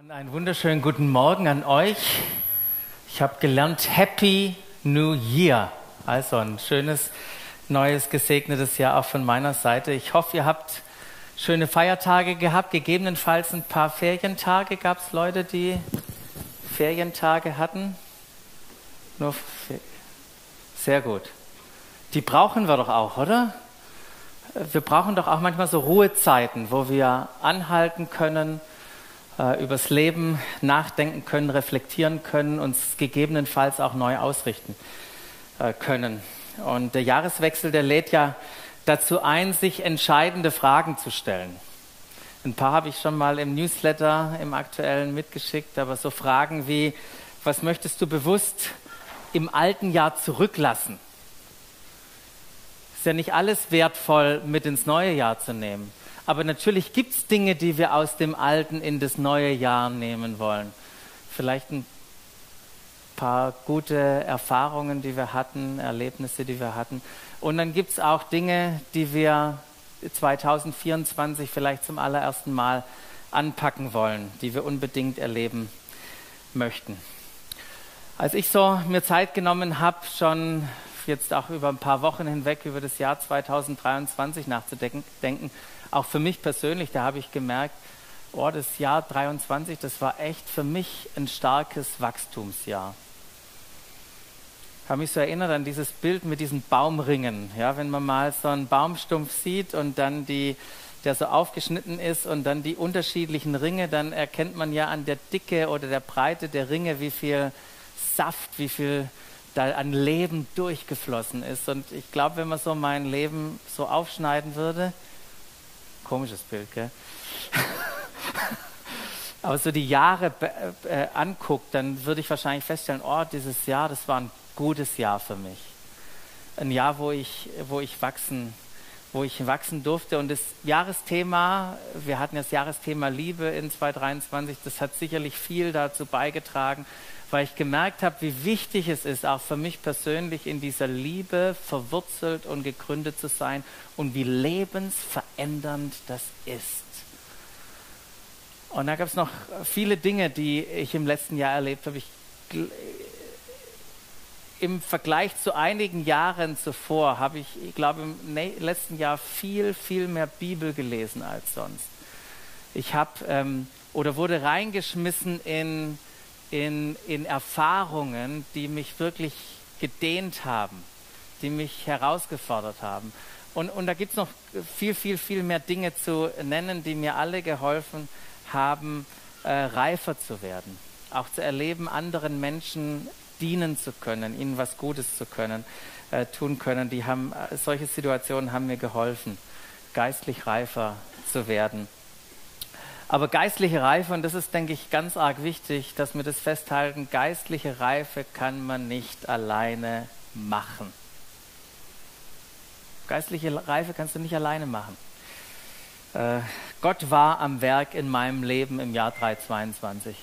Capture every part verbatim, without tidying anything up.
Einen wunderschönen guten Morgen an euch. Ich habe gelernt, Happy New Year. Also ein schönes, neues, gesegnetes Jahr auch von meiner Seite. Ich hoffe, ihr habt schöne Feiertage gehabt, gegebenenfalls ein paar Ferientage. Gab es Leute, die Ferientage hatten? Nur Fe- Sehr gut. Die brauchen wir doch auch, oder? Wir brauchen doch auch manchmal so Ruhezeiten, wo wir anhalten können, übers Leben nachdenken können, reflektieren können, uns gegebenenfalls auch neu ausrichten können. Und der Jahreswechsel, der lädt ja dazu ein, sich entscheidende Fragen zu stellen. Ein paar habe ich schon mal im Newsletter, im aktuellen mitgeschickt, aber so Fragen wie, was möchtest du bewusst im alten Jahr zurücklassen? Ist ja nicht alles wertvoll mit ins neue Jahr zu nehmen. Aber natürlich gibt es Dinge, die wir aus dem Alten in das neue Jahr nehmen wollen. Vielleicht ein paar gute Erfahrungen, die wir hatten, Erlebnisse, die wir hatten. Und dann gibt es auch Dinge, die wir zwanzig vierundzwanzig vielleicht zum allerersten Mal anpacken wollen, die wir unbedingt erleben möchten. Als ich so mir Zeit genommen habe, schon jetzt auch über ein paar Wochen hinweg über das Jahr zwanzig dreiundzwanzig nachzudenken, denken, auch für mich persönlich, da habe ich gemerkt, oh, das Jahr dreiundzwanzig, das war echt für mich ein starkes Wachstumsjahr. Ich habe mich so erinnert an dieses Bild mit diesen Baumringen. Ja, wenn man mal so einen Baumstumpf sieht und dann die, der so aufgeschnitten ist und dann die unterschiedlichen Ringe, dann erkennt man ja an der Dicke oder der Breite der Ringe, wie viel Saft, wie viel da an Leben durchgeflossen ist. Und ich glaube, wenn man so mein Leben so aufschneiden würde, komisches Bild, gell? Aber so die Jahre äh, anguckt, dann würde ich wahrscheinlich feststellen, oh, dieses Jahr, das war ein gutes Jahr für mich. Ein Jahr, wo ich, wo ich wachsen, wo ich wachsen durfte. Und das Jahresthema, wir hatten das Jahresthema Liebe in zwanzig dreiundzwanzig, das hat sicherlich viel dazu beigetragen, weil ich gemerkt habe, wie wichtig es ist, auch für mich persönlich in dieser Liebe verwurzelt und gegründet zu sein und wie lebensverändernd das ist. Und da gab es noch viele Dinge, die ich im letzten Jahr erlebt habe. Ich, im Vergleich zu einigen Jahren zuvor habe ich, ich glaube, im letzten Jahr viel, viel mehr Bibel gelesen als sonst. Ich habe ähm, oder wurde reingeschmissen in In, in Erfahrungen, die mich wirklich gedehnt haben, die mich herausgefordert haben. Und, und da gibt es noch viel, viel, viel mehr Dinge zu nennen, die mir alle geholfen haben, äh, reifer zu werden. Auch zu erleben, anderen Menschen dienen zu können, ihnen was Gutes zu können, äh, tun können. Die haben, äh, solche Situationen haben mir geholfen, geistlich reifer zu werden. Aber geistliche Reife, und das ist, denke ich, ganz arg wichtig, dass wir das festhalten, geistliche Reife kann man nicht alleine machen. Geistliche Reife kannst du nicht alleine machen. Äh, Gott war am Werk in meinem Leben im Jahr dreitausendzweiundzwanzig.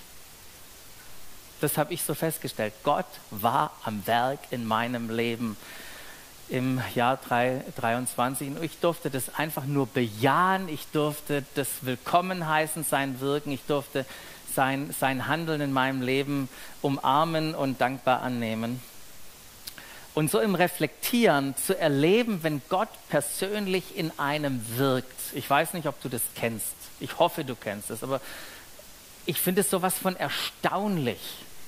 Das habe ich so festgestellt. Gott war am Werk in meinem Leben im Jahr dreiundzwanzig. Und ich durfte das einfach nur bejahen. Ich durfte das willkommen heißen, sein Wirken. Ich durfte sein, sein Handeln in meinem Leben umarmen und dankbar annehmen. Und so im Reflektieren zu erleben, wenn Gott persönlich in einem wirkt. Ich weiß nicht, ob du das kennst. Ich hoffe, du kennst es. Aber ich finde es sowas von erstaunlich.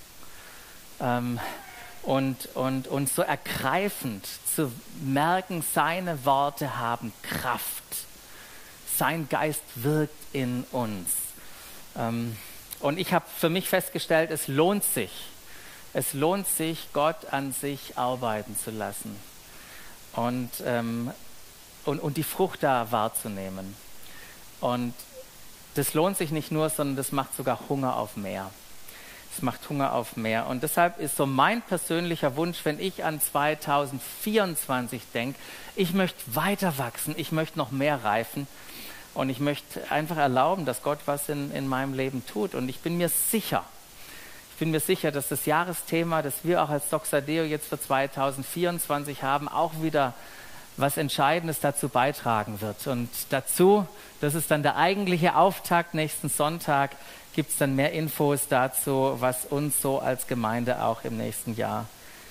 Ähm, Und, und, und so ergreifend zu merken, seine Worte haben Kraft. Sein Geist wirkt in uns. Ähm, und ich habe für mich festgestellt, es lohnt sich. Es lohnt sich, Gott an sich arbeiten zu lassen. Und, ähm, und, und die Frucht da wahrzunehmen. Und das lohnt sich nicht nur, sondern das macht sogar Hunger auf mehr. Es macht Hunger auf mehr. Und deshalb ist so mein persönlicher Wunsch, wenn ich an zwanzig vierundzwanzig denke, ich möchte weiter wachsen, ich möchte noch mehr reifen und ich möchte einfach erlauben, dass Gott was in, in meinem Leben tut. Und ich bin mir sicher, ich bin mir sicher, dass das Jahresthema, das wir auch als Doxadeo jetzt für zwanzig vierundzwanzig haben, auch wieder was Entscheidendes dazu beitragen wird. Und dazu, das ist dann der eigentliche Auftakt nächsten Sonntag, gibt es dann mehr Infos dazu, was uns so als Gemeinde auch im nächsten Jahr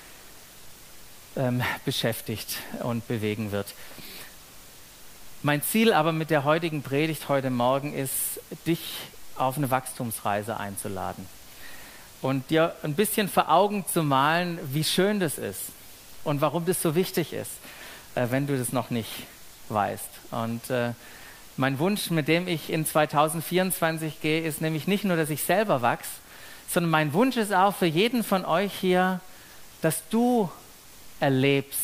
ähm, beschäftigt und bewegen wird. Mein Ziel aber mit der heutigen Predigt heute Morgen ist, dich auf eine Wachstumsreise einzuladen und dir ein bisschen vor Augen zu malen, wie schön das ist und warum das so wichtig ist, äh, wenn du das noch nicht weißt. Und äh, mein Wunsch, mit dem ich in zweitausendvierundzwanzig gehe, ist nämlich nicht nur, dass ich selber wachse, sondern mein Wunsch ist auch für jeden von euch hier, dass du erlebst,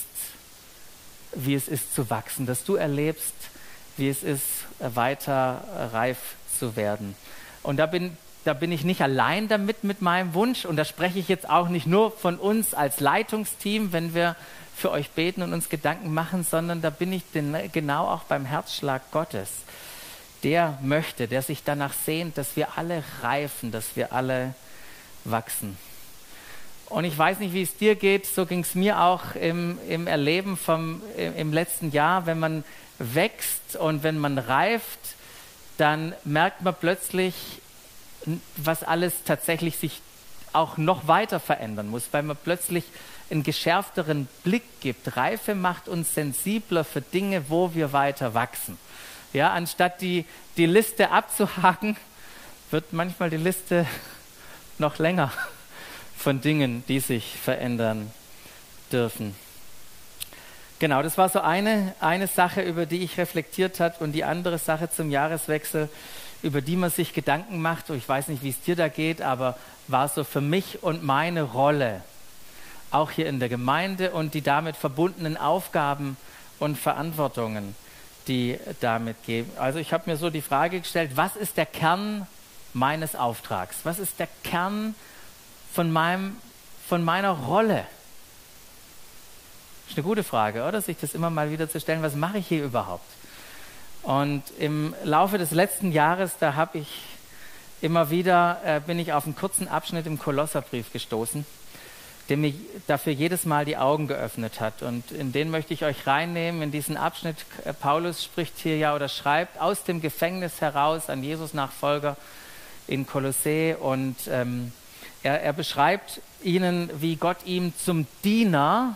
wie es ist zu wachsen, dass du erlebst, wie es ist, weiter reif zu werden. Und da bin, da bin ich nicht allein damit mit meinem Wunsch und da spreche ich jetzt auch nicht nur von uns als Leitungsteam, wenn wir für euch beten und uns Gedanken machen, sondern da bin ich den, genau auch beim Herzschlag Gottes. Der möchte, der sich danach sehnt, dass wir alle reifen, dass wir alle wachsen. Und ich weiß nicht, wie es dir geht, so ging es mir auch im, im Erleben vom, im, im letzten Jahr. Wenn man wächst und wenn man reift, dann merkt man plötzlich, was alles tatsächlich sich auch noch weiter verändern muss, weil man plötzlich einen geschärfteren Blick gibt. Reife macht uns sensibler für Dinge, wo wir weiter wachsen. Ja, anstatt die, die Liste abzuhaken, wird manchmal die Liste noch länger von Dingen, die sich verändern dürfen. Genau, das war so eine, eine Sache, über die ich reflektiert habe und die andere Sache zum Jahreswechsel, über die man sich Gedanken macht. Ich weiß nicht, wie es dir da geht, aber war so für mich und meine Rolle, auch hier in der Gemeinde und die damit verbundenen Aufgaben und Verantwortungen, die damit geben. Also ich habe mir so die Frage gestellt, was ist der Kern meines Auftrags? Was ist der Kern von, meinem, von meiner Rolle? Das ist eine gute Frage, oder? Sich das immer mal wieder zu stellen, was mache ich hier überhaupt? Und im Laufe des letzten Jahres, da habe ich immer wieder, äh, bin ich auf einen kurzen Abschnitt im Kolosserbrief gestoßen, der mir dafür jedes Mal die Augen geöffnet hat. Und in den möchte ich euch reinnehmen, in diesen Abschnitt. Paulus spricht hier ja oder schreibt aus dem Gefängnis heraus an Jesus-Nachfolger in Kolossä und ähm, er, er beschreibt ihnen, wie Gott ihm zum Diener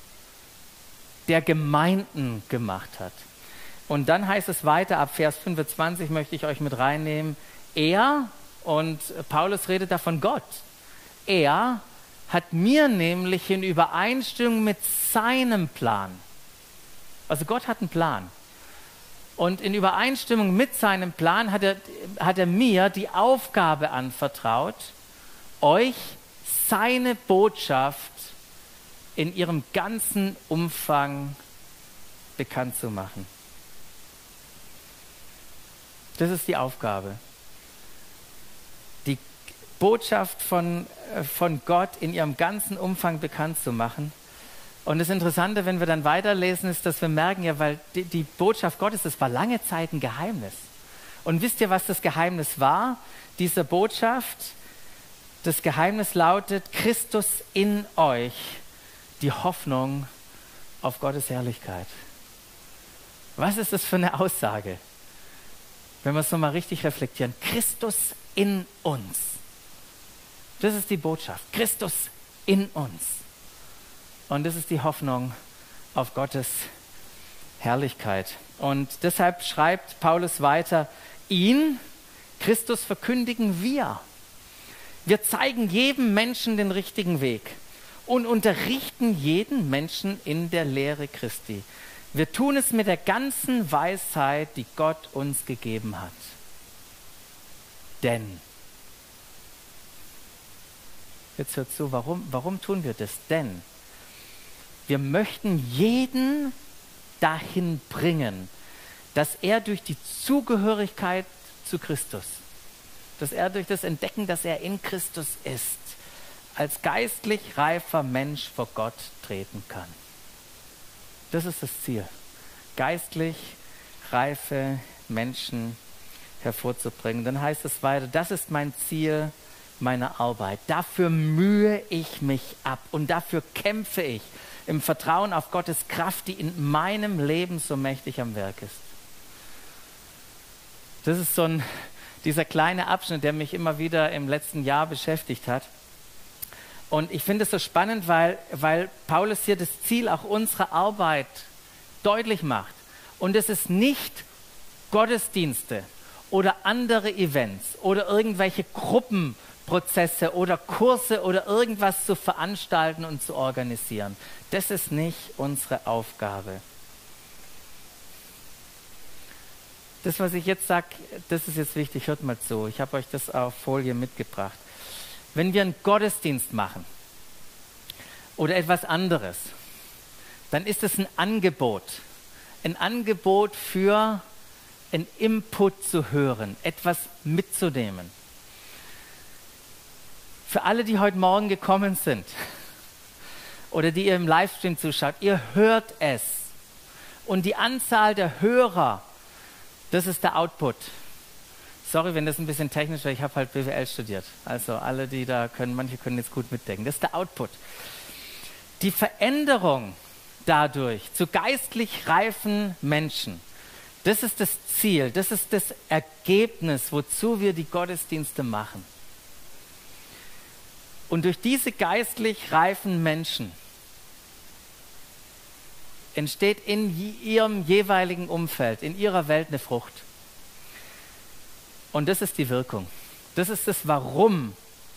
der Gemeinden gemacht hat. Und dann heißt es weiter, ab Vers fünfundzwanzig möchte ich euch mit reinnehmen, er, und Paulus redet da von Gott, er hat mir nämlich in Übereinstimmung mit seinem Plan, also Gott hat einen Plan, und in Übereinstimmung mit seinem Plan hat er, hat er mir die Aufgabe anvertraut, euch seine Botschaft in ihrem ganzen Umfang bekannt zu machen. Das ist die Aufgabe. Die Botschaft von, von Gott in ihrem ganzen Umfang bekannt zu machen. Und das Interessante, wenn wir dann weiterlesen, ist, dass wir merken, ja, weil die, die Botschaft Gottes, das war lange Zeit ein Geheimnis. Und wisst ihr, was das Geheimnis war, dieser Botschaft? Das Geheimnis lautet, Christus in euch, die Hoffnung auf Gottes Herrlichkeit. Was ist das für eine Aussage? Wenn wir es nochmal richtig reflektieren. Christus in uns. Das ist die Botschaft. Christus in uns. Und das ist die Hoffnung auf Gottes Herrlichkeit. Und deshalb schreibt Paulus weiter, ihn, Christus, verkündigen wir. Wir zeigen jedem Menschen den richtigen Weg und unterrichten jeden Menschen in der Lehre Christi. Wir tun es mit der ganzen Weisheit, die Gott uns gegeben hat. Denn, jetzt hört zu, warum, warum tun wir das? Denn wir möchten jeden dahin bringen, dass er durch die Zugehörigkeit zu Christus, dass er durch das Entdecken, dass er in Christus ist, als geistlich reifer Mensch vor Gott treten kann. Das ist das Ziel, geistlich reife Menschen hervorzubringen. Dann heißt es weiter, das ist mein Ziel meiner Arbeit. Dafür mühe ich mich ab und dafür kämpfe ich im Vertrauen auf Gottes Kraft, die in meinem Leben so mächtig am Werk ist. Das ist so ein, dieser kleine Abschnitt, der mich immer wieder im letzten Jahr beschäftigt hat. Und ich finde es so spannend, weil, weil Paulus hier das Ziel auch unserer Arbeit deutlich macht. Und es ist nicht Gottesdienste oder andere Events oder irgendwelche Gruppenprozesse oder Kurse oder irgendwas zu veranstalten und zu organisieren. Das ist nicht unsere Aufgabe. Das, was ich jetzt sage, das ist jetzt wichtig, hört mal zu. Ich habe euch das auf Folie mitgebracht. Wenn wir einen Gottesdienst machen oder etwas anderes, dann ist es ein Angebot. Ein Angebot für einen Input zu hören, etwas mitzunehmen. Für alle, die heute Morgen gekommen sind oder die ihr im Livestream zuschaut, ihr hört es. Und die Anzahl der Hörer, das ist der Output. Sorry, wenn das ein bisschen technisch ist, ich habe halt B W L studiert. Also alle, die da können, manche können jetzt gut mitdenken. Das ist der Output. Die Veränderung dadurch zu geistlich reifen Menschen, das ist das Ziel, das ist das Ergebnis, wozu wir die Gottesdienste machen. Und durch diese geistlich reifen Menschen entsteht in ihrem jeweiligen Umfeld, in ihrer Welt eine Frucht. Und das ist die Wirkung. Das ist das Warum,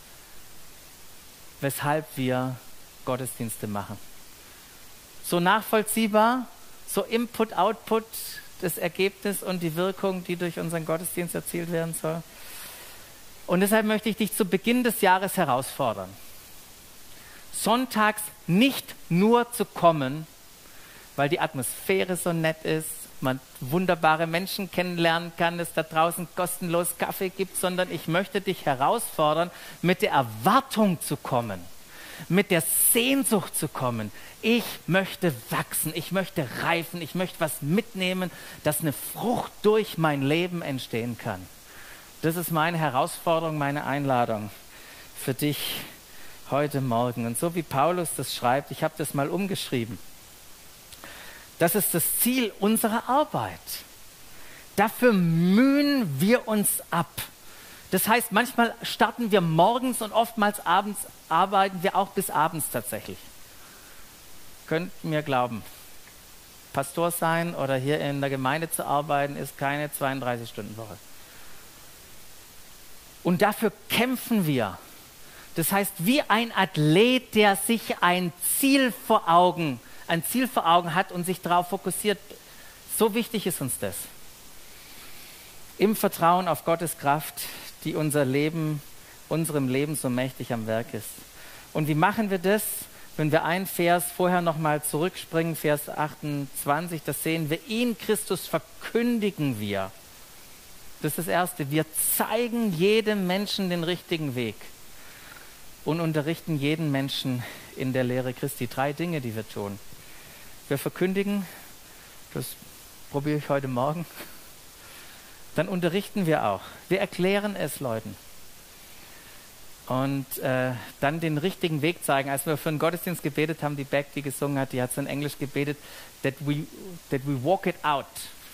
weshalb wir Gottesdienste machen. So nachvollziehbar, so Input, Output, das Ergebnis und die Wirkung, die durch unseren Gottesdienst erzielt werden soll. Und deshalb möchte ich dich zu Beginn des Jahres herausfordern, sonntags nicht nur zu kommen, weil die Atmosphäre so nett ist, man wunderbare Menschen kennenlernen kann, es da draußen kostenlos Kaffee gibt, sondern ich möchte dich herausfordern, mit der Erwartung zu kommen, mit der Sehnsucht zu kommen. Ich möchte wachsen, ich möchte reifen, ich möchte was mitnehmen, dass eine Frucht durch mein Leben entstehen kann. Das ist meine Herausforderung, meine Einladung für dich heute Morgen. Und so wie Paulus das schreibt, ich habe das mal umgeschrieben, das ist das Ziel unserer Arbeit. Dafür mühen wir uns ab. Das heißt, manchmal starten wir morgens und oftmals abends arbeiten wir auch bis abends tatsächlich. Könnt mir glauben, Pastor sein oder hier in der Gemeinde zu arbeiten, ist keine zweiunddreißig-Stunden-Woche. Und dafür kämpfen wir. Das heißt, wie ein Athlet, der sich ein Ziel vor Augen ein Ziel vor Augen hat und sich darauf fokussiert. So wichtig ist uns das. Im Vertrauen auf Gottes Kraft, die unser Leben, unserem Leben so mächtig am Werk ist. Und wie machen wir das? Wenn wir einen Vers vorher nochmal zurückspringen, Vers achtundzwanzig, das sehen wir, ihn Christus verkündigen wir. Das ist das Erste. Wir zeigen jedem Menschen den richtigen Weg und unterrichten jeden Menschen in der Lehre Christi. Drei Dinge, die wir tun. Wir verkündigen, das probiere ich heute Morgen. Dann unterrichten wir auch. Wir erklären es Leuten. Und äh, dann den richtigen Weg zeigen. Als wir für einen Gottesdienst gebetet haben, die Beck, die gesungen hat, die hat so in Englisch gebetet, that we, that we walk it out.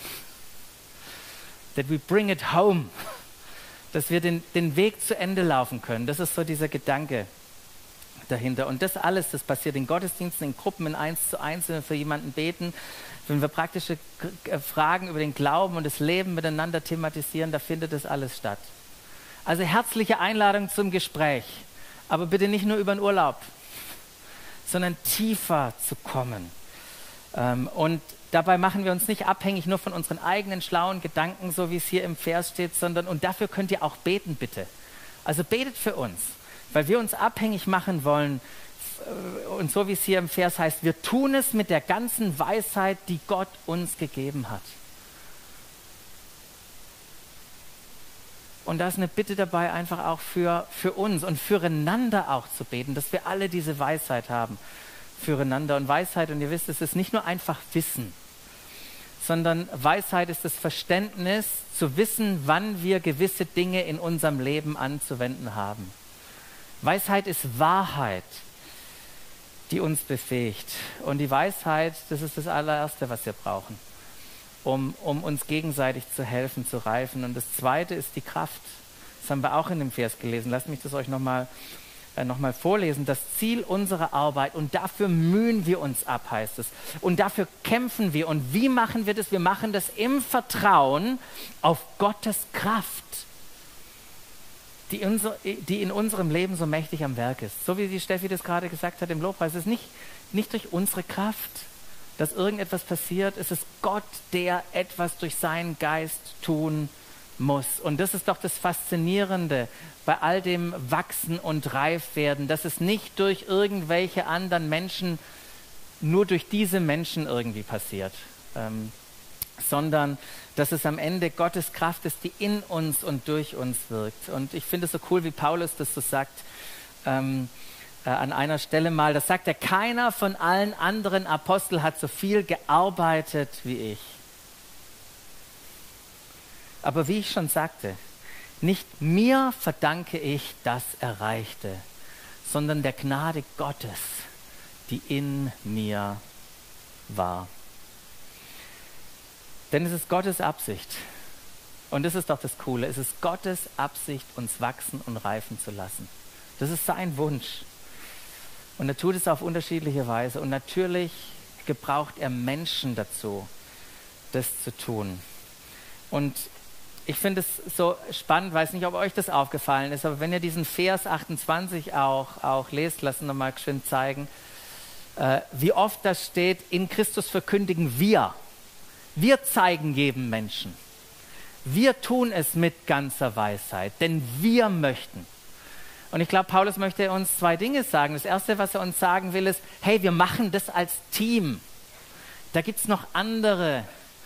That we bring it home. Dass wir den, den Weg zu Ende laufen können. Das ist so dieser Gedanke dahinter. Und das alles, das passiert in Gottesdiensten, in Gruppen, in eins zu eins, wenn wir für jemanden beten, wenn wir praktische Fragen über den Glauben und das Leben miteinander thematisieren, da findet das alles statt. Also herzliche Einladung zum Gespräch, aber bitte nicht nur über den Urlaub, sondern tiefer zu kommen. Und dabei machen wir uns nicht abhängig nur von unseren eigenen schlauen Gedanken, so wie es hier im Vers steht, sondern, und dafür könnt ihr auch beten, bitte. Also betet für uns, weil wir uns abhängig machen wollen. Und so wie es hier im Vers heißt, wir tun es mit der ganzen Weisheit, die Gott uns gegeben hat. Und da ist eine Bitte dabei, einfach auch für, für uns und füreinander auch zu beten, dass wir alle diese Weisheit haben füreinander. Und Weisheit, und ihr wisst, es ist nicht nur einfach Wissen, sondern Weisheit ist das Verständnis, zu wissen, wann wir gewisse Dinge in unserem Leben anzuwenden haben. Weisheit ist Wahrheit, die uns befähigt. Und die Weisheit, das ist das allererste, was wir brauchen. um, um uns gegenseitig zu helfen, zu reifen. Und das Zweite ist die Kraft. Das haben wir auch in dem Vers gelesen. Lasst mich das euch nochmal äh, noch mal vorlesen. Das Ziel unserer Arbeit, und dafür mühen wir uns ab, heißt es. Und dafür kämpfen wir. Und wie machen wir das? Wir machen das im Vertrauen auf Gottes Kraft, die, unser, die in unserem Leben so mächtig am Werk ist. So wie die Steffi das gerade gesagt hat im Lobpreis. Es ist nicht, nicht durch unsere Kraft, dass irgendetwas passiert. Es ist Gott, der etwas durch seinen Geist tun muss. Und das ist doch das Faszinierende bei all dem Wachsen und Reifwerden, dass es nicht durch irgendwelche anderen Menschen, nur durch diese Menschen irgendwie passiert, ähm, sondern dass es am Ende Gottes Kraft ist, die in uns und durch uns wirkt. Und ich finde es so cool, wie Paulus das so sagt, ähm, äh, an einer Stelle mal, das sagt er, keiner von allen anderen Aposteln hat so viel gearbeitet wie ich. Aber wie ich schon sagte, nicht mir verdanke ich das Erreichte, sondern der Gnade Gottes, die in mir war. Denn es ist Gottes Absicht, und das ist doch das Coole, es ist Gottes Absicht, uns wachsen und reifen zu lassen. Das ist sein Wunsch. Und er tut es auf unterschiedliche Weise. Und natürlich gebraucht er Menschen dazu, das zu tun. Und ich finde es so spannend, weiß nicht, ob euch das aufgefallen ist, aber wenn ihr diesen Vers achtundzwanzig auch, auch lest, lasst uns nochmal schön zeigen, äh, wie oft das steht, in Christus verkündigen wir. Wir zeigen jedem Menschen. Wir tun es mit ganzer Weisheit, denn wir möchten. Und ich glaube, Paulus möchte uns zwei Dinge sagen. Das Erste, was er uns sagen will, ist, hey, wir machen das als Team. Da gibt es noch andere,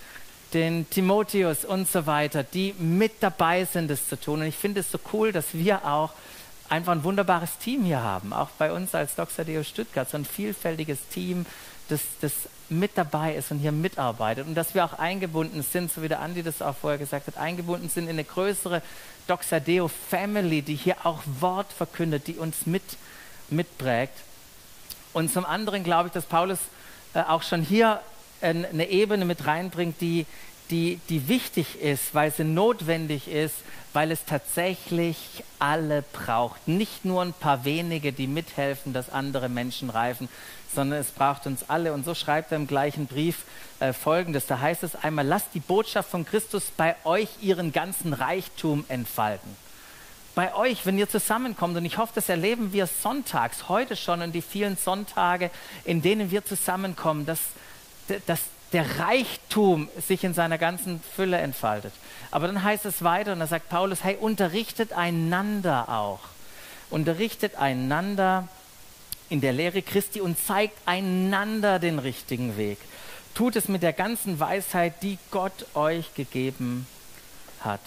den Timotheus und so weiter, die mit dabei sind, das zu tun. Und ich finde es so cool, dass wir auch einfach ein wunderbares Team hier haben. Auch bei uns als Doxadeo Stuttgart, so ein vielfältiges Team, das, das mit dabei ist und hier mitarbeitet. Und dass wir auch eingebunden sind, so wie der Andi das auch vorher gesagt hat, eingebunden sind in eine größere Doxadeo Family, die hier auch Wort verkündet, die uns mit, mitprägt. Und zum anderen glaube ich, dass Paulus äh, auch schon hier eine Ebene mit reinbringt, die, die, die wichtig ist, weil sie notwendig ist, weil es tatsächlich alle braucht. Nicht nur ein paar wenige, die mithelfen, dass andere Menschen reifen, sondern es braucht uns alle. Und so schreibt er im gleichen Brief äh, Folgendes. Da heißt es einmal, lasst die Botschaft von Christus bei euch ihren ganzen Reichtum entfalten. Bei euch, wenn ihr zusammenkommt, und ich hoffe, das erleben wir sonntags, heute schon und die vielen Sonntage, in denen wir zusammenkommen, dass dass der Reichtum sich in seiner ganzen Fülle entfaltet. Aber dann heißt es weiter, und da sagt Paulus, hey, unterrichtet einander auch. Unterrichtet einander in der Lehre Christi und zeigt einander den richtigen Weg. Tut es mit der ganzen Weisheit, die Gott euch gegeben hat.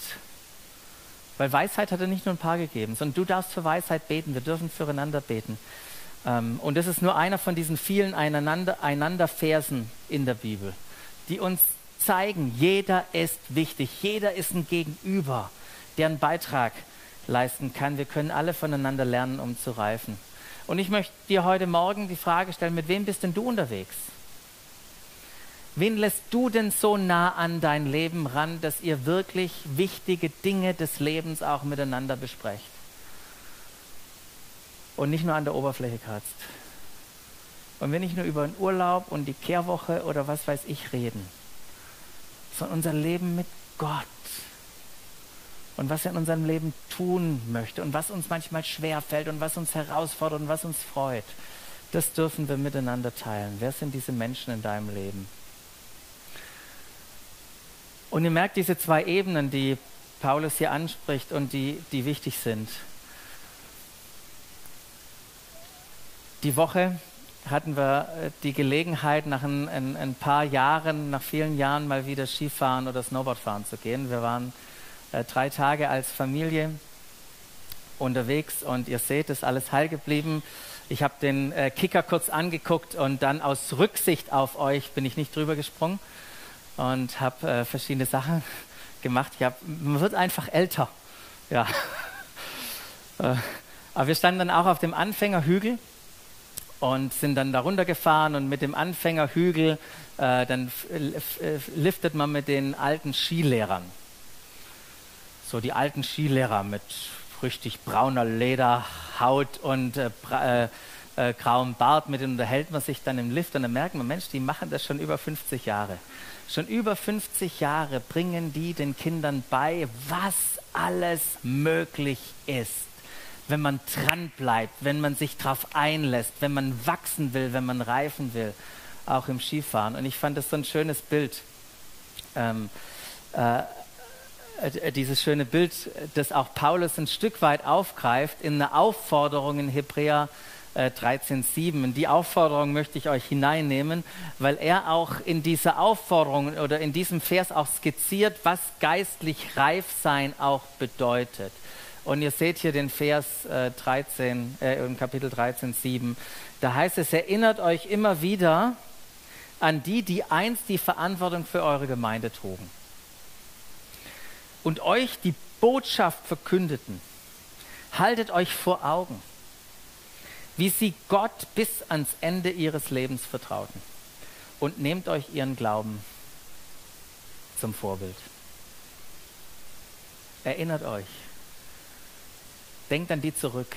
Weil Weisheit hat er nicht nur ein paar gegeben, sondern du darfst für Weisheit beten. Wir dürfen füreinander beten. Um, und das ist nur einer von diesen vielen einander, einander Versen in der Bibel, die uns zeigen, jeder ist wichtig, jeder ist ein Gegenüber, der einen Beitrag leisten kann. Wir können alle voneinander lernen, um zu reifen. Und ich möchte dir heute Morgen die Frage stellen, mit wem bist denn du unterwegs? Wen lässt du denn so nah an dein Leben ran, dass ihr wirklich wichtige Dinge des Lebens auch miteinander besprecht? Und nicht nur an der Oberfläche kratzt. Und wir nicht nur über den Urlaub und die Kehrwoche oder was weiß ich reden, sondern unser Leben mit Gott und was er in unserem Leben tun möchte und was uns manchmal schwerfällt und was uns herausfordert und was uns freut, das dürfen wir miteinander teilen. Wer sind diese Menschen in deinem Leben? Und ihr merkt diese zwei Ebenen, die Paulus hier anspricht und die, die wichtig sind. Die Woche hatten wir die Gelegenheit, nach ein, ein, ein paar Jahren, nach vielen Jahren mal wieder Skifahren oder Snowboardfahren zu gehen. Wir waren äh, drei Tage als Familie unterwegs und ihr seht, es ist alles heil geblieben. Ich habe den äh, Kicker kurz angeguckt und dann aus Rücksicht auf euch bin ich nicht drüber gesprungen und habe äh, verschiedene Sachen gemacht. Ich hab, man wird einfach älter. Ja. äh, aber wir standen dann auch auf dem Anfängerhügel. und sind dann da runtergefahren und mit dem Anfängerhügel, äh, dann liftet man mit den alten Skilehrern. So die alten Skilehrer mit richtig brauner Lederhaut und äh, äh, äh, grauem Bart, mit denen unterhält man sich dann im Lift und dann merkt man, Mensch, die machen das schon über fünfzig Jahre. Schon über fünfzig Jahre bringen die den Kindern bei, was alles möglich ist, wenn man dran bleibt, wenn man sich darauf einlässt, wenn man wachsen will, wenn man reifen will, auch im Skifahren. Und ich fand das so ein schönes Bild, ähm, äh, äh, dieses schöne Bild, das auch Paulus ein Stück weit aufgreift in einer Aufforderung in Hebräer äh, dreizehn sieben. In die Aufforderung möchte ich euch hineinnehmen, weil er auch in dieser Aufforderung oder in diesem Vers auch skizziert, was geistlich reif sein auch bedeutet. Und ihr seht hier den Vers äh, dreizehn, äh, im Kapitel dreizehn sieben. Da heißt es, erinnert euch immer wieder an die, die einst die Verantwortung für eure Gemeinde trugen und euch die Botschaft verkündeten. Haltet euch vor Augen, wie sie Gott bis ans Ende ihres Lebens vertrauten, und nehmt euch ihren Glauben zum Vorbild. Erinnert euch. Denkt an die zurück.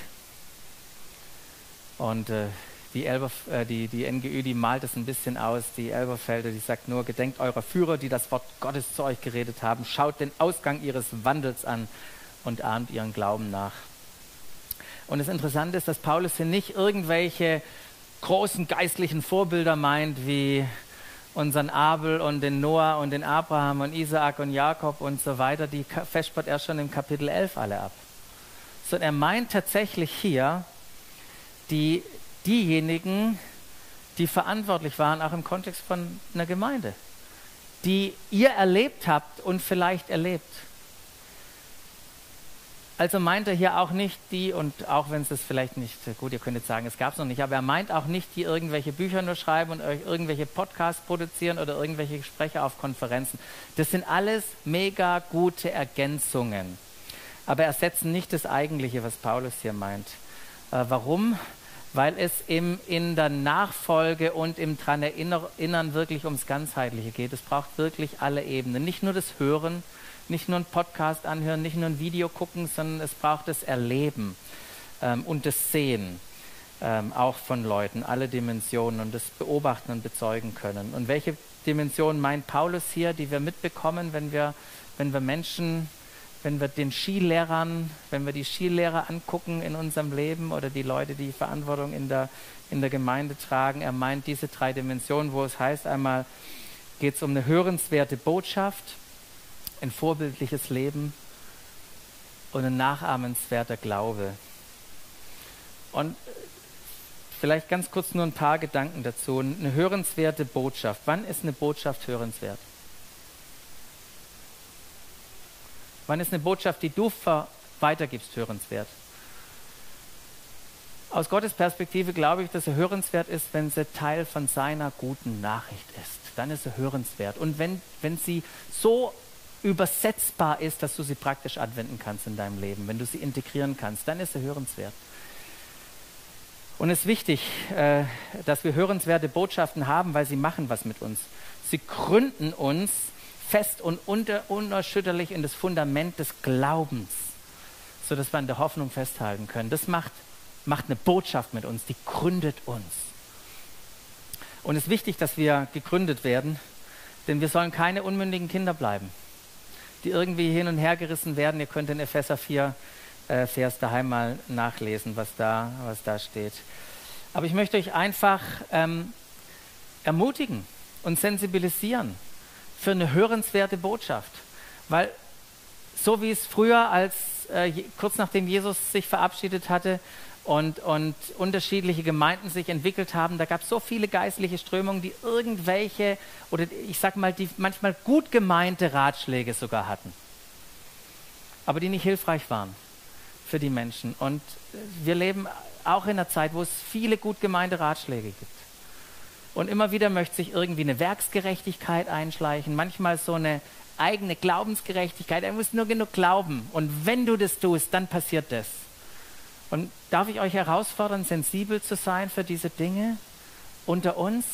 Und äh, die, Elberf äh, die, die N G Ü, die malt es ein bisschen aus, die Elberfelder, die sagt nur, gedenkt eurer Führer, die das Wort Gottes zu euch geredet haben, schaut den Ausgang ihres Wandels an und ahmt ihren Glauben nach. Und das Interessante ist, dass Paulus hier nicht irgendwelche großen geistlichen Vorbilder meint, wie unseren Abel und den Noah und den Abraham und Isaak und Jakob und so weiter, die vespert er schon im Kapitel elf alle ab. Sondern er meint tatsächlich hier die, diejenigen, die verantwortlich waren, auch im Kontext von einer Gemeinde, die ihr erlebt habt und vielleicht erlebt. Also meint er hier auch nicht die, und auch wenn es das vielleicht nicht, gut, ihr könnt jetzt sagen, es gab es noch nicht, aber er meint auch nicht, die irgendwelche Bücher nur schreiben und irgendwelche Podcasts produzieren oder irgendwelche Gespräche auf Konferenzen. Das sind alles mega gute Ergänzungen. Aber ersetzen nicht das Eigentliche, was Paulus hier meint. Äh, warum? Weil es im, in der Nachfolge und im dran Erinnern wirklich ums Ganzheitliche geht. Es braucht wirklich alle Ebenen. Nicht nur das Hören, nicht nur ein Podcast anhören, nicht nur ein Video gucken, sondern es braucht das Erleben ähm, und das Sehen ähm, auch von Leuten, alle Dimensionen, und das Beobachten und bezeugen können. Und welche Dimensionen meint Paulus hier, die wir mitbekommen, wenn wir, wenn wir Menschen... Wenn wir den Skilehrern, wenn wir die Skilehrer angucken in unserem Leben oder die Leute, die Verantwortung in der, in der Gemeinde tragen, er meint diese drei Dimensionen, wo es heißt, einmal geht es um eine hörenswerte Botschaft, ein vorbildliches Leben und ein nachahmenswerter Glaube. Und vielleicht ganz kurz nur ein paar Gedanken dazu. Eine hörenswerte Botschaft. Wann ist eine Botschaft hörenswert? Wann ist eine Botschaft, die du weitergibst, hörenswert? Aus Gottes Perspektive glaube ich, dass sie hörenswert ist, wenn sie Teil von seiner guten Nachricht ist. Dann ist sie hörenswert. Und wenn, wenn sie so übersetzbar ist, dass du sie praktisch anwenden kannst in deinem Leben, wenn du sie integrieren kannst, dann ist sie hörenswert. Und es ist wichtig, äh, dass wir hörenswerte Botschaften haben, weil sie machen was mit uns. Sie gründen uns fest und unter, unerschütterlich in das Fundament des Glaubens, sodass wir an der Hoffnung festhalten können. Das macht, macht eine Botschaft mit uns, die gründet uns. Und es ist wichtig, dass wir gegründet werden, denn wir sollen keine unmündigen Kinder bleiben, die irgendwie hin und her gerissen werden. Ihr könnt den Epheser vier äh, Vers daheim mal nachlesen, was da, was da steht. Aber ich möchte euch einfach ähm, ermutigen und sensibilisieren für eine hörenswerte Botschaft. Weil so wie es früher, als äh, kurz nachdem Jesus sich verabschiedet hatte und, und unterschiedliche Gemeinden sich entwickelt haben, da gab es so viele geistliche Strömungen, die irgendwelche, oder ich sag mal, die manchmal gut gemeinte Ratschläge sogar hatten, aber die nicht hilfreich waren für die Menschen. Und wir leben auch in einer Zeit, wo es viele gut gemeinte Ratschläge gibt. Und immer wieder möchte sich irgendwie eine Werksgerechtigkeit einschleichen, manchmal so eine eigene Glaubensgerechtigkeit. Er muss nur genug glauben. Und wenn du das tust, dann passiert das. Und darf ich euch herausfordern, sensibel zu sein für diese Dinge unter uns?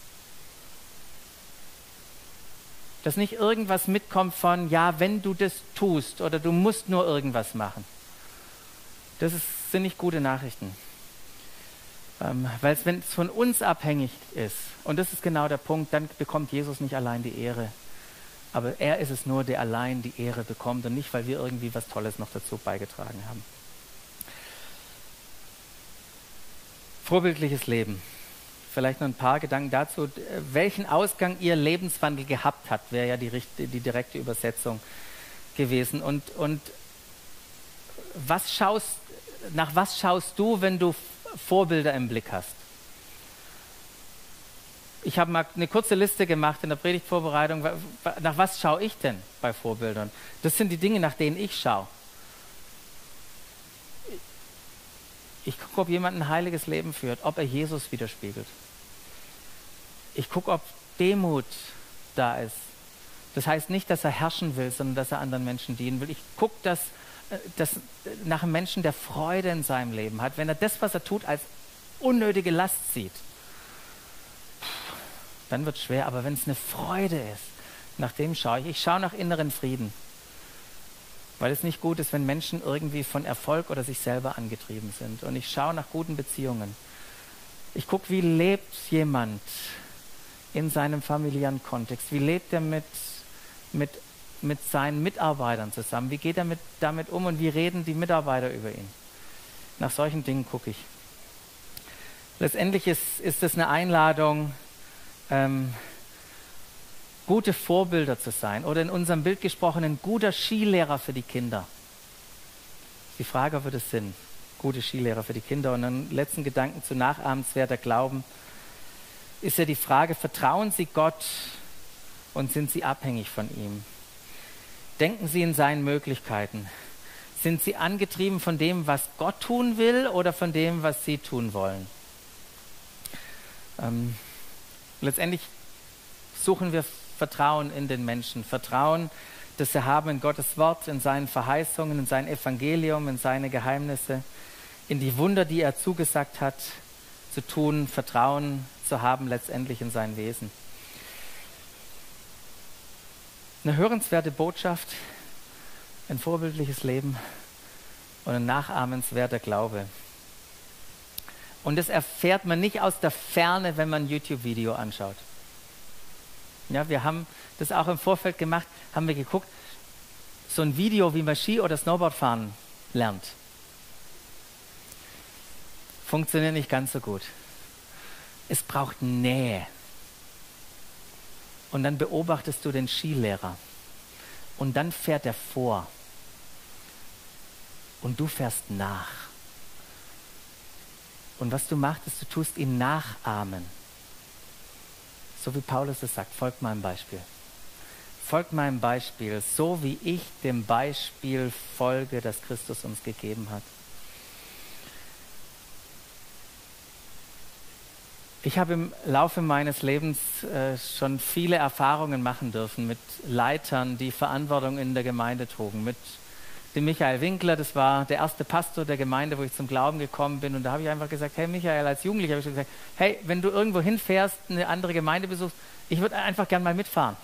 Dass nicht irgendwas mitkommt von, ja, wenn du das tust oder du musst nur irgendwas machen. Das ist, sind nicht gute Nachrichten. Ähm, weil wenn es von uns abhängig ist, und das ist genau der Punkt, dann bekommt Jesus nicht allein die Ehre. Aber er ist es nur, der allein die Ehre bekommt und nicht, weil wir irgendwie was Tolles noch dazu beigetragen haben. Vorbildliches Leben. Vielleicht noch ein paar Gedanken dazu. Welchen Ausgang ihr Lebenswandel gehabt hat, wäre ja die, die direkte Übersetzung gewesen. Und, und was schaust, nach was schaust du, wenn du Vorbilder im Blick hast? Ich habe mal eine kurze Liste gemacht in der Predigtvorbereitung. Nach was schaue ich denn bei Vorbildern? Das sind die Dinge, nach denen ich schaue. Ich gucke, ob jemand ein heiliges Leben führt, ob er Jesus widerspiegelt. Ich gucke, ob Demut da ist. Das heißt nicht, dass er herrschen will, sondern dass er anderen Menschen dienen will. Ich gucke, dass, dass nach einem Menschen, der Freude in seinem Leben hat, wenn er das, was er tut, als unnötige Last sieht, dann wird es schwer. Aber wenn es eine Freude ist, nach dem schaue ich. Ich schaue nach inneren Frieden. Weil es nicht gut ist, wenn Menschen irgendwie von Erfolg oder sich selber angetrieben sind. Und ich schaue nach guten Beziehungen. Ich gucke, wie lebt jemand in seinem familiären Kontext? Wie lebt er mit, mit, mit seinen Mitarbeitern zusammen? Wie geht er mit, damit um und wie reden die Mitarbeiter über ihn? Nach solchen Dingen gucke ich. Letztendlich ist, ist es eine Einladung, ähm, gute Vorbilder zu sein oder in unserem Bild gesprochen, ein guter Skilehrer für die Kinder. Die Frage, ob es Sinn, gute Skilehrer für die Kinder. Und einen letzten Gedanken zu nachahmenswerter Glauben ist ja die Frage, vertrauen Sie Gott und sind Sie abhängig von ihm? Denken Sie in seinen Möglichkeiten? Sind Sie angetrieben von dem, was Gott tun will oder von dem, was Sie tun wollen? Ähm, letztendlich suchen wir Vertrauen in den Menschen, Vertrauen, das wir haben in Gottes Wort, in seinen Verheißungen, in sein Evangelium, in seine Geheimnisse, in die Wunder, die er zugesagt hat, zu tun, Vertrauen zu haben letztendlich in sein Wesen. Eine hörenswerte Botschaft, ein vorbildliches Leben und ein nachahmenswerter Glaube. Und das erfährt man nicht aus der Ferne, wenn man ein YouTube-Video anschaut. Ja, wir haben das auch im Vorfeld gemacht, haben wir geguckt, so ein Video, wie man Ski oder Snowboard fahren lernt. Funktioniert nicht ganz so gut. Es braucht Nähe. Und dann beobachtest du den Skilehrer. Und dann fährt er vor. Und du fährst nach. Und was du machst, ist, du tust ihn nachahmen. So wie Paulus es sagt, folgt meinem Beispiel. Folgt meinem Beispiel, so wie ich dem Beispiel folge, das Christus uns gegeben hat. Ich habe im Laufe meines Lebens äh, schon viele Erfahrungen machen dürfen mit Leitern, die Verantwortung in der Gemeinde trugen. Mit dem Michael Winkler, das war der erste Pastor der Gemeinde, wo ich zum Glauben gekommen bin. Und da habe ich einfach gesagt, hey Michael, als Jugendlicher habe ich gesagt, hey, wenn du irgendwo hinfährst, eine andere Gemeinde besuchst, ich würde einfach gern mal mitfahren.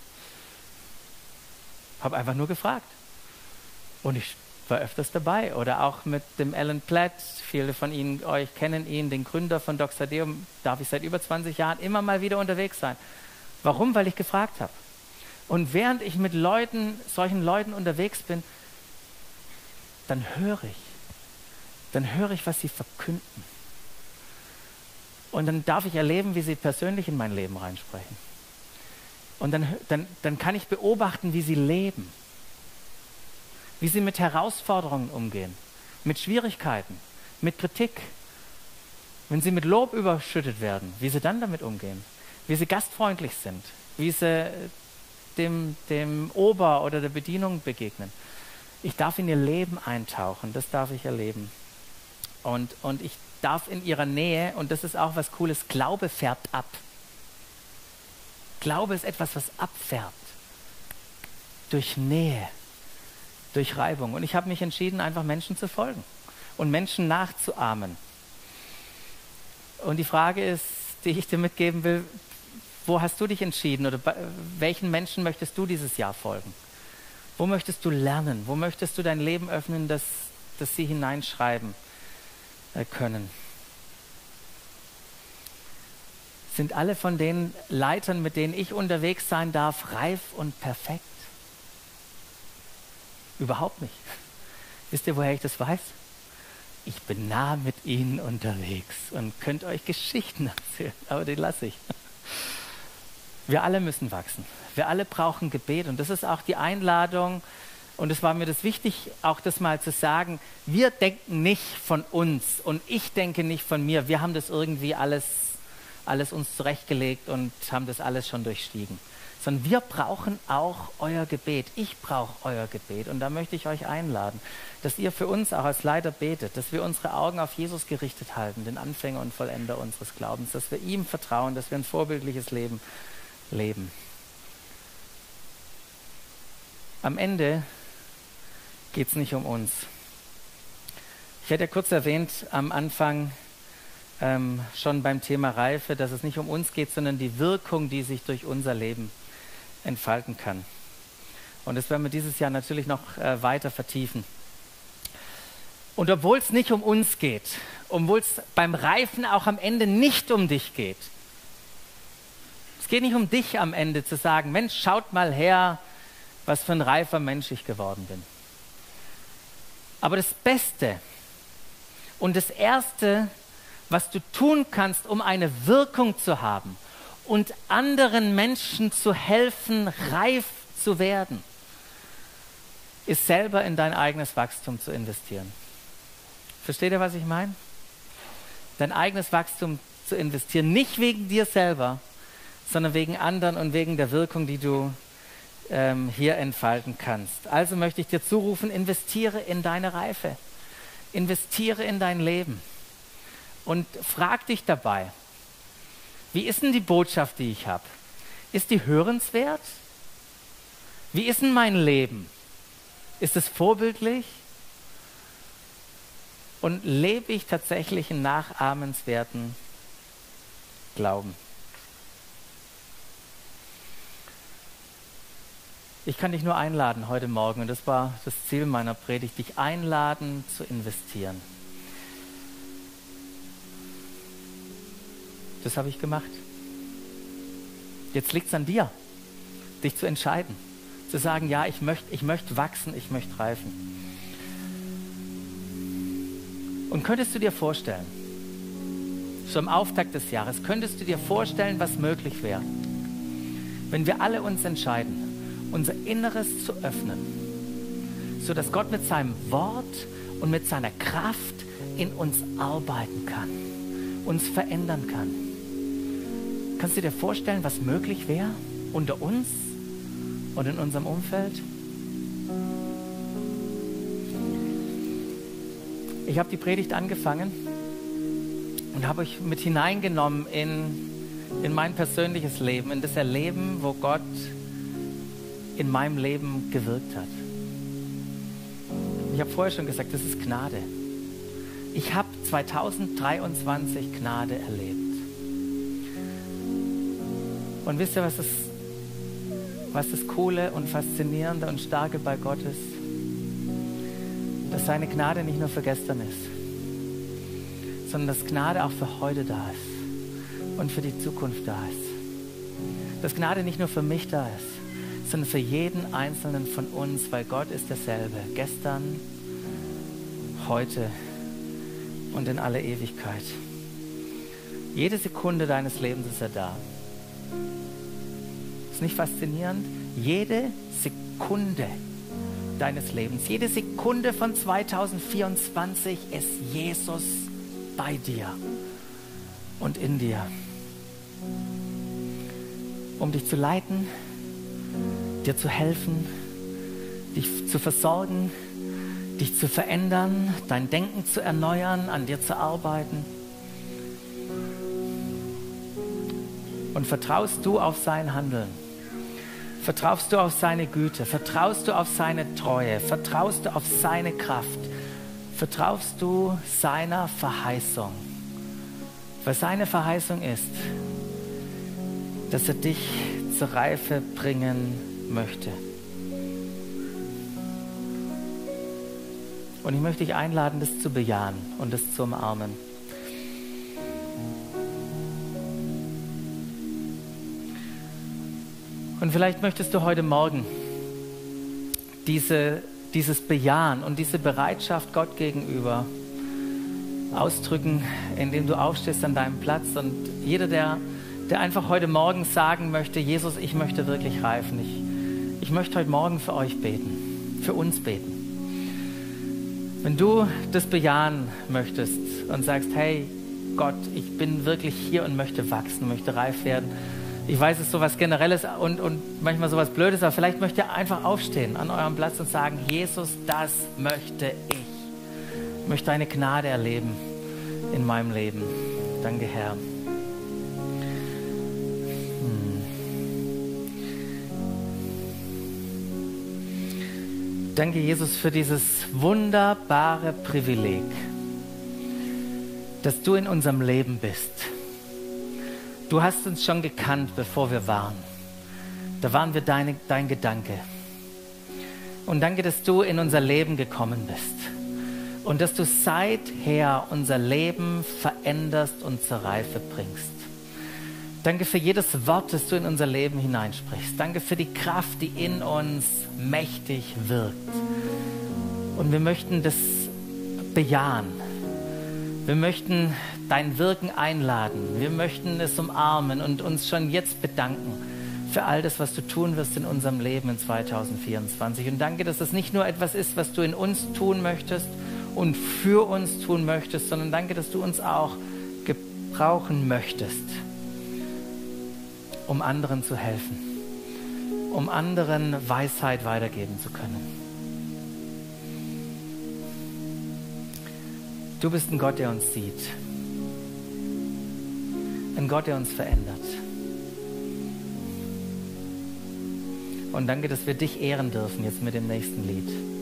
Habe einfach nur gefragt. Und ich war öfters dabei. Oder auch mit dem Alan Platt, viele von Ihnen, euch kennen ihn, den Gründer von Doxadeum, darf ich seit über zwanzig Jahren immer mal wieder unterwegs sein. Warum? Weil ich gefragt habe. Und während ich mit Leuten, solchen Leuten unterwegs bin, dann höre ich, dann höre ich, was sie verkünden. Und dann darf ich erleben, wie sie persönlich in mein Leben reinsprechen. Und dann, dann, dann kann ich beobachten, wie sie leben, wie sie mit Herausforderungen umgehen, mit Schwierigkeiten, mit Kritik. Wenn sie mit Lob überschüttet werden, wie sie dann damit umgehen, wie sie gastfreundlich sind, wie sie dem, dem Ober oder der Bedienung begegnen. Ich darf in ihr Leben eintauchen, das darf ich erleben. Und, und ich darf in ihrer Nähe, und das ist auch was Cooles, Glaube färbt ab. Glaube ist etwas, was abfärbt. Durch Nähe, durch Reibung. Und ich habe mich entschieden, einfach Menschen zu folgen. und Menschen nachzuahmen. Und die Frage ist, die ich dir mitgeben will, wo hast du dich entschieden oder bei welchen Menschen möchtest du dieses Jahr folgen? Wo möchtest du lernen? Wo möchtest du dein Leben öffnen, dass, dass sie hineinschreiben äh, können? Sind alle von den Leitern, mit denen ich unterwegs sein darf, reif und perfekt? Überhaupt nicht. Wisst ihr, woher ich das weiß? Ich bin nah mit ihnen unterwegs und könnt euch Geschichten erzählen, aber die lasse ich. Wir alle müssen wachsen. Wir alle brauchen Gebet und das ist auch die Einladung und es war mir das wichtig, auch das mal zu sagen, wir denken nicht von uns und ich denke nicht von mir. Wir haben das irgendwie alles, alles uns zurechtgelegt und haben das alles schon durchstiegen. Sondern wir brauchen auch euer Gebet. Ich brauche euer Gebet. Und da möchte ich euch einladen, dass ihr für uns auch als Leiter betet, dass wir unsere Augen auf Jesus gerichtet halten, den Anfänger und Vollender unseres Glaubens, dass wir ihm vertrauen, dass wir ein vorbildliches Leben leben. Am Ende geht es nicht um uns. Ich hatte ja kurz erwähnt am Anfang, ähm, schon beim Thema Reife, dass es nicht um uns geht, sondern die Wirkung, die sich durch unser Leben entfalten kann. Und das werden wir dieses Jahr natürlich noch äh, weiter vertiefen. Und obwohl es nicht um uns geht, obwohl es beim Reifen auch am Ende nicht um dich geht, es geht nicht um dich am Ende zu sagen, Mensch, schaut mal her, was für ein reifer Mensch ich geworden bin. Aber das Beste und das Erste, was du tun kannst, um eine Wirkung zu haben und anderen Menschen zu helfen, reif zu werden, ist selber in dein eigenes Wachstum zu investieren. Versteht ihr, was ich meine? Dein eigenes Wachstum zu investieren, nicht wegen dir selber, sondern wegen anderen und wegen der Wirkung, die du ähm, hier entfalten kannst. Also möchte ich dir zurufen, investiere in deine Reife, investiere in dein Leben. Und frag dich dabei, wie ist denn die Botschaft, die ich habe? Ist die hörenswert? Wie ist denn mein Leben? Ist es vorbildlich? Und lebe ich tatsächlich einen nachahmenswerten Glauben? Ich kann dich nur einladen heute Morgen, und das war das Ziel meiner Predigt, dich einladen zu investieren. Das habe ich gemacht. Jetzt liegt es an dir, dich zu entscheiden. Zu sagen, ja, ich möchte ich möcht wachsen, ich möchte reifen. Und könntest du dir vorstellen, so am Auftakt des Jahres, könntest du dir vorstellen, was möglich wäre, wenn wir alle uns entscheiden, unser Inneres zu öffnen, sodass Gott mit seinem Wort und mit seiner Kraft in uns arbeiten kann, uns verändern kann. Kannst du dir vorstellen, was möglich wäre unter uns und in unserem Umfeld? Ich habe die Predigt angefangen und habe euch mit hineingenommen in, in mein persönliches Leben, in das Erleben, wo Gott in meinem Leben gewirkt hat. Ich habe vorher schon gesagt, das ist Gnade. Ich habe zweitausenddreiundzwanzig Gnade erlebt. Und wisst ihr, was das, was das Coole und Faszinierende und Starke bei Gott ist? Dass seine Gnade nicht nur für gestern ist, sondern dass Gnade auch für heute da ist und für die Zukunft da ist. Dass Gnade nicht nur für mich da ist, sondern für jeden Einzelnen von uns, weil Gott ist derselbe. Gestern, heute und in alle Ewigkeit. Jede Sekunde deines Lebens ist er da. Ist nicht faszinierend? Jede Sekunde deines Lebens, jede Sekunde von zweitausendvierundzwanzig ist Jesus bei dir und in dir. Um dich zu leiten, dir zu helfen, dich zu versorgen, dich zu verändern, dein Denken zu erneuern, an dir zu arbeiten. Und vertraust du auf sein Handeln? Vertraust du auf seine Güte? Vertraust du auf seine Treue? Vertraust du auf seine Kraft? vertraust du seiner Verheißung. Weil seine Verheißung ist, dass er dich zur Reife bringen möchte. Und ich möchte dich einladen, das zu bejahen und das zu umarmen. Und vielleicht möchtest du heute Morgen diese, dieses Bejahen und diese Bereitschaft Gott gegenüber ausdrücken, indem du aufstehst an deinem Platz. Und jeder, der, der einfach heute Morgen sagen möchte, Jesus, ich möchte wirklich reifen. Ich, ich möchte heute Morgen für euch beten, für uns beten. Wenn du das bejahen möchtest und sagst, hey Gott, ich bin wirklich hier und möchte wachsen, möchte reif werden. Ich weiß, es ist sowas Generelles und, und manchmal sowas Blödes, aber vielleicht möchtet ihr einfach aufstehen an eurem Platz und sagen, Jesus, das möchte ich. Ich möchte deine Gnade erleben in meinem Leben. Danke, Herr. Hm. Danke, Jesus, für dieses wunderbare Privileg, dass du in unserem Leben bist. Du hast uns schon gekannt, bevor wir waren. Da waren wir deine, dein Gedanke. Und danke, dass du in unser Leben gekommen bist. Und dass du seither unser Leben veränderst und zur Reife bringst. Danke für jedes Wort, das du in unser Leben hineinsprichst. Danke für die Kraft, die in uns mächtig wirkt. Und wir möchten das bejahen. Wir möchten dein Wirken einladen. Wir möchten es umarmen und uns schon jetzt bedanken für all das, was du tun wirst in unserem Leben in zwanzig vierundzwanzig. Und danke, dass es nicht nur etwas ist, was du in uns tun möchtest und für uns tun möchtest, sondern danke, dass du uns auch gebrauchen möchtest, um anderen zu helfen, um anderen Weisheit weitergeben zu können. Du bist ein Gott, der uns sieht. Ein Gott, der uns verändert. Und danke, dass wir dich ehren dürfen jetzt mit dem nächsten Lied.